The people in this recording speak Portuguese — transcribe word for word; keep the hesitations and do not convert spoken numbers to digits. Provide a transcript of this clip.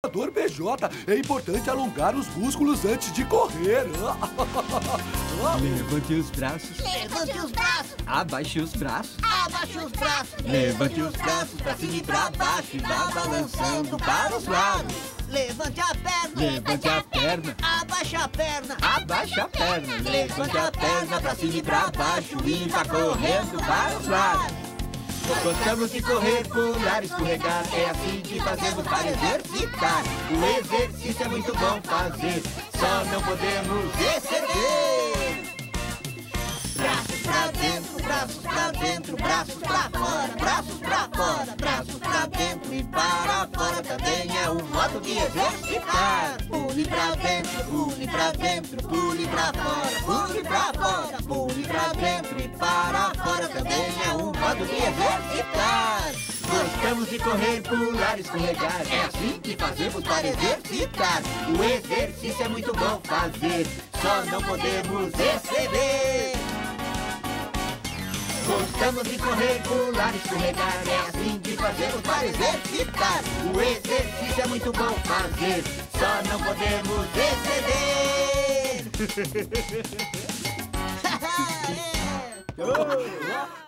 treinador B J, é importante alongar os músculos antes de correr. Levante os braços. Levante os braços. Abaixe os braços. Abaixe os braços. Levante os braços pra cima e pra baixo e vá balançando para os lados. Levante a perna. Levante a perna. Abaixe a perna. Abaixe a perna. Levante a perna pra cima e pra baixo e vá correndo para os lados. Gostamos de correr, pular, escorregar. É assim que fazemos para exercitar. O exercício é muito bom fazer, só não podemos exceder. Braços pra dentro, braços pra dentro, braços pra fora, braços pra fora, braços pra dentro e para fora também é um modo de exercitar. Pule pra dentro, pule pra dentro, pule pra fora, pule pra fora, pule pra dentro e para fora também é um modo de exercitar. Gostamos de correr, pular, escorregar. É assim que fazemos para exercitar. O exercício é muito bom fazer, só não podemos exceder. Gostamos de correr, pular, escorregar. É assim que fazemos para exercitar. O exercício é muito bom fazer, só não podemos exceder. É.